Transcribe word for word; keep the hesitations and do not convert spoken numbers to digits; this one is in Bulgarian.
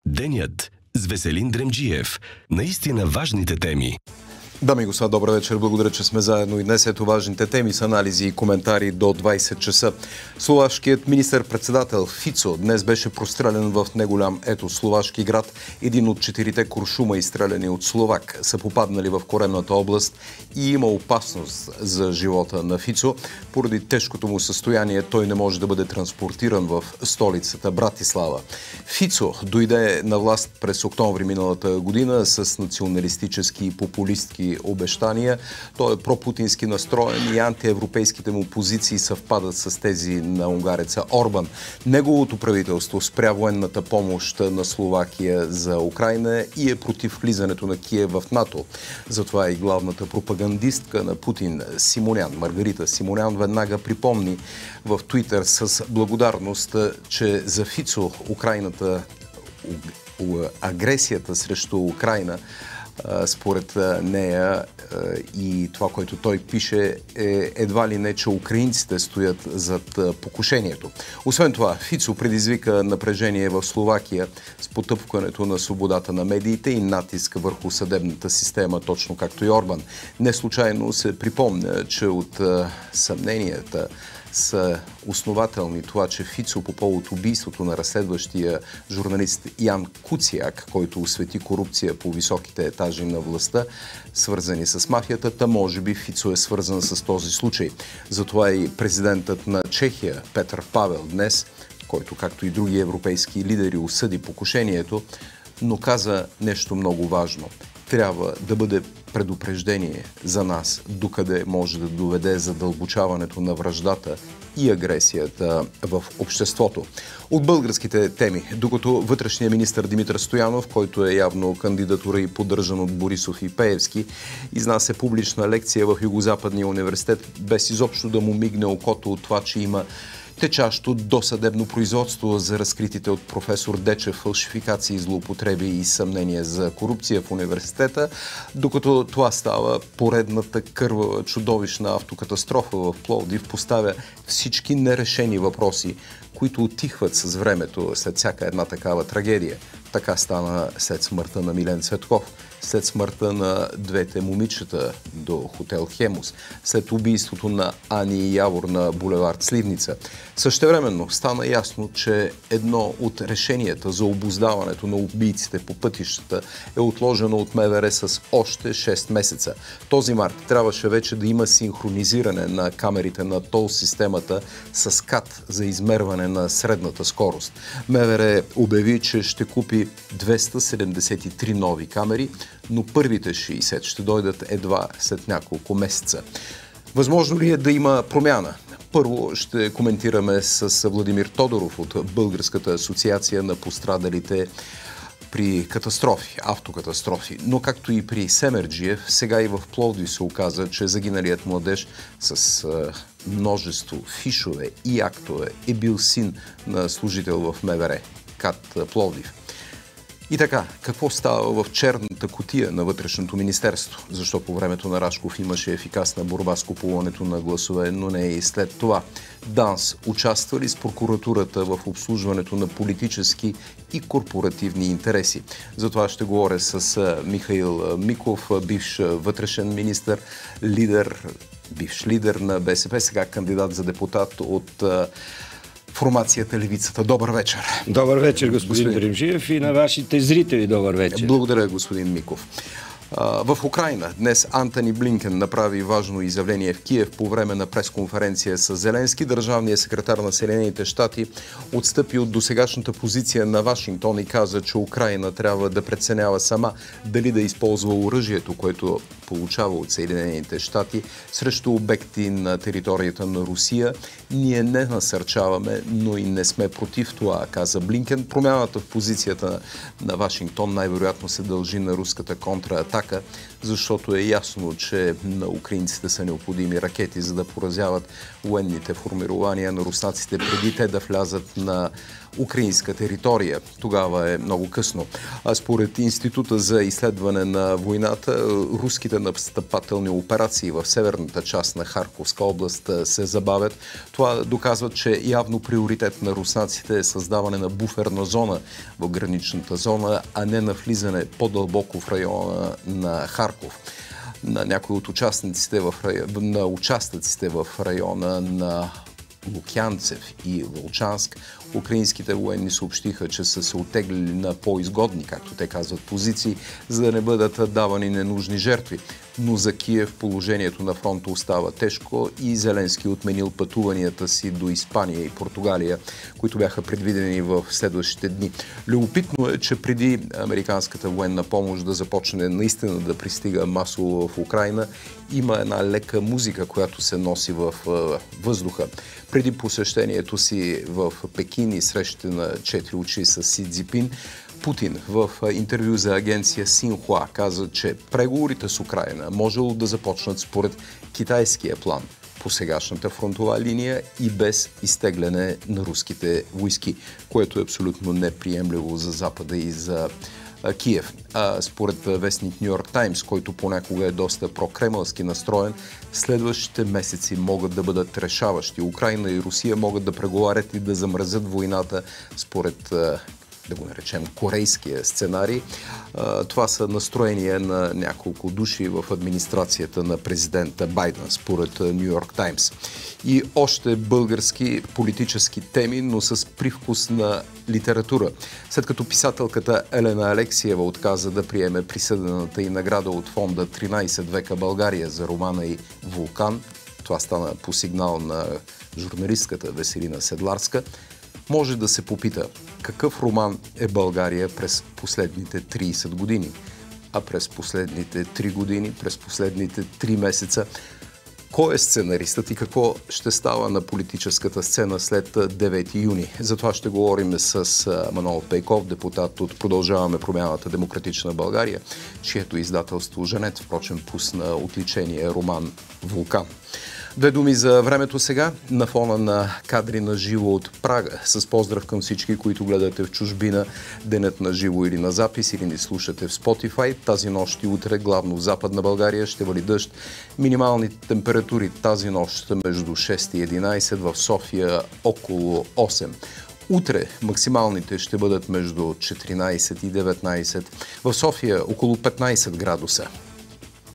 Денят с Веселин Дремджиев. Наистина важните теми. Дами и господа, добър вечер. Благодаря, че сме заедно и днес. Ето важните теми с анализи и коментари до двайсет часа. Словашкият министър-председател Фицо днес беше прострелян в неголям ето словашки град. Един от четирите куршума, изстреляни от Словак, са попаднали в коремната област и има опасност за живота на Фицо. Поради тежкото му състояние той не може да бъде транспортиран в столицата Братислава. Фицо дойде на власт през октомври миналата година с националистически и популистки обещания. Той е пропутински настроен и антиевропейските му позиции съвпадат с тези на унгареца Орбан. Неговото правителство спря военната помощ на Словакия за Украйна и е против влизането на Киев в НАТО. Затова и главната пропагандистка на Путин Симонян, Маргарита Симонян, веднага припомни в Твитър с благодарност, че за Фицо Украйната, агресията срещу Украйна, според нея и това, което той пише, е едва ли не, че украинците стоят зад покушението. Освен това, Фицо предизвика напрежение в Словакия с потъпкването на свободата на медиите и натиск върху съдебната система, точно както и Орбан. Не случайно се припомня, че от съмненията са основателни това, че Фицо по повод убийството на разследващия журналист Ян Куциак, който освети корупция по високите етажи на властта, свързани с мафията, та може би Фицо е свързан с този случай. Затова и президентът на Чехия Петър Павел днес, който както и други европейски лидери осъди покушението, но каза нещо много важно. Трябва да бъде предупреждение за нас, докъде може да доведе задълбочаването на враждата и агресията в обществото. От българските теми, докато вътрешният министър Димитър Стоянов, който е явно кандидатура и поддържан от Борисов и Пеевски, изнася публична лекция в Югозападния университет, без изобщо да му мигне окото от това, че има течащо досъдебно производство за разкритите от професор Дечев фалшификации, злоупотреби и съмнения за корупция в университета, докато това става, поредната кървава чудовищна автокатастрофа в Пловдив поставя всички нерешени въпроси, които отихват с времето след всяка една такава трагедия. Така стана след смъртта на Милен Цветков, след смъртта на двете момичета до хотел Хемус, след убийството на Ани Явор на булевард Сливница. Същевременно стана ясно, че едно от решенията за обуздаването на убийците по пътищата е отложено от МВР с още шест месеца. Този март трябваше вече да има синхронизиране на камерите на тол системата с КАТ за измерване на средната скорост. МВР обяви, че ще купи двеста седемдесет и три нови камери, но първите шейсет ще дойдат едва след няколко месеца. Възможно ли е да има промяна? Първо ще коментираме с Владимир Тодоров от Българската асоциация на пострадалите при катастрофи, автокатастрофи. Но както и при Семерджиев, сега и в Пловдив се оказа, че загиналият младеж с а, множество фишове и актове е бил син на служител в МВР, КАТ Пловдив. И така, какво става в черната кутия на Вътрешното министерство? Защо по времето на Рашков имаше ефикасна борба с купуването на гласове, но не и след това? ДАНС участва ли с прокуратурата в обслужването на политически и корпоративни интереси? За това ще говоря с Михаил Миков, бивш вътрешен министър, лидер, бивш лидер на БСП, сега кандидат за депутат от формацията Левицата. Добър вечер. Добър вечер, господин, господин Дремджиев, и на вашите зрители добър вечер. Благодаря, господин Миков. В Украйна днес Антони Блинкен направи важно изявление в Киев по време на пресконференция с Зеленски. Държавният секретар на Съединените щати отстъпи от досегашната позиция на Вашингтон и каза, че Украйна трябва да преценява сама дали да използва оръжието, което получава от Съединените щати срещу обекти на територията на Русия. Ние не насърчаваме, но и не сме против това, каза Блинкен. Промяната в позицията на Вашингтон най-вероятно се дължи на руската контратака, защото е ясно, че на украинците са необходими ракети, за да поразяват военните формирования на руснаците преди те да влязат на украинска територия. Тогава е много късно. А според Института за изследване на войната, руските настъпателни операции в северната част на Харковска област се забавят. Това доказва, че явно приоритет на руснаците е създаване на буферна зона в граничната зона, а не на влизане по-дълбоко в района на Харков. На някои от участниците в района, на участъците в района на Лукянцев и Волчанск, украинските военни съобщиха, че са се оттеглили на по-изгодни, както те казват, позиции, за да не бъдат давани ненужни жертви. Но за Киев положението на фронта остава тежко и Зеленски отменил пътуванията си до Испания и Португалия, които бяха предвидени в следващите дни. Любопитно е, че преди американската военна помощ да започне наистина да пристига масово в Украйна, има една лека музика, която се носи в въздуха. Преди посещението си в Пекин и срещите на четири очи с Си Цзинпин, Путин в интервю за агенция Синхуа каза, че преговорите с Украйна можело да започнат според китайския план по сегашната фронтова линия и без изтегляне на руските войски, което е абсолютно неприемливо за Запада и за Киев. А според вестник Нью Йорк Таймс, който понякога е доста прокремълски настроен, следващите месеци могат да бъдат решаващи. Украйна и Русия могат да преговарят и да замразят войната според, да го наречем, корейския сценарий. Това са настроения на няколко души в администрацията на президента Байден, според Нью Йорк Таймс. И още български политически теми, но с привкус на литература. След като писателката Елена Алексиева отказа да приеме присъдената и награда от фонда тринайсет века България за романа и Вулкан, това стана по сигнал на журналистката Веселина Седларска, може да се попита какъв роман е България през последните трийсет години, а през последните три години, през последните три месеца. Кой е сценаристът и какво ще става на политическата сцена след девети юни? За това ще говорим с Манол Пейков, депутат от Продължаваме промяната Демократична България, чието издателство Жанет, впрочем, пусна отличения роман Вулкан. Две думи за времето сега, на фона на кадри на живо от Прага. С поздрав към всички, които гледате в чужбина, денят на живо или на запис, или ни слушате в Spotify. Тази нощ и утре, главно в Западна България, ще вали дъжд. Минималните температури тази нощ между шест и единайсет, в София около осем. Утре максималните ще бъдат между четиринайсет и деветнайсет, в София около петнайсет градуса.